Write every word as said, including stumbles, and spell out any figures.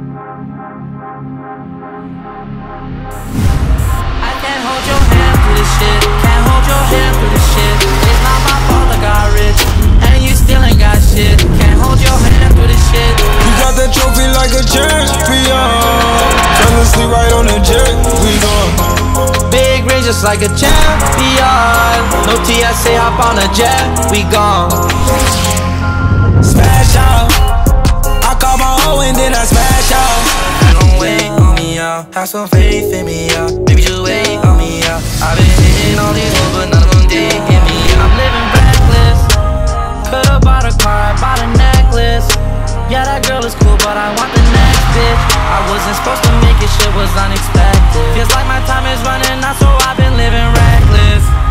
I can't hold your hand through this shit. Can't hold your hand through this shit. It's not my fault I got rich, and you still ain't got shit. Can't hold your hand through this shit. You got that trophy like a champion. Fell asleep right on the jet, we gone. Big range just like a champion. No T S A, hop on a jet, we gone. Smash out. I call my hoe and then I smash out. Don't wait on me, y'all. Have some faith in me, y'all. Maybe just wait on me, y'all. I've been hitting all these hoes, but none of them did hit me. I'm living reckless. Could've bought a car, I bought a necklace. Yeah, that girl is cool, but I want the next bitch. I wasn't supposed to make it, shit was unexpected. Feels like my time is running out, so I've been living reckless.